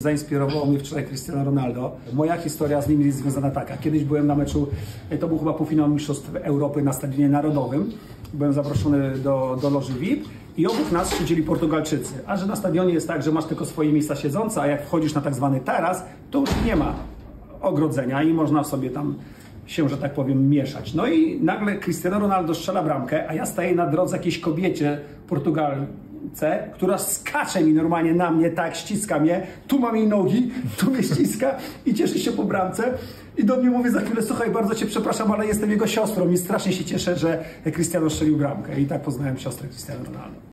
Zainspirowało mnie wczoraj Cristiano Ronaldo. Moja historia z nim jest związana taka. Kiedyś byłem na meczu, to był chyba półfinał Mistrzostw Europy na Stadionie Narodowym. Byłem zaproszony do loży VIP i obok nas siedzieli Portugalczycy. A że na stadionie jest tak, że masz tylko swoje miejsca siedzące, a jak wchodzisz na tak zwany taras, to już nie ma ogrodzenia i można sobie tam się, że tak powiem, mieszać. No i nagle Cristiano Ronaldo strzela bramkę, a ja staję na drodze jakiejś kobiecie Portugalce, która skacze mi normalnie na mnie, tak, ściska mnie, tu mam jej nogi, tu mnie ściska i cieszy się po bramce. I do mnie mówi za chwilę: słuchaj, bardzo cię przepraszam, ale jestem jego siostrą i strasznie się cieszę, że Cristiano strzelił bramkę. I tak poznałem siostrę Cristiano Ronaldo.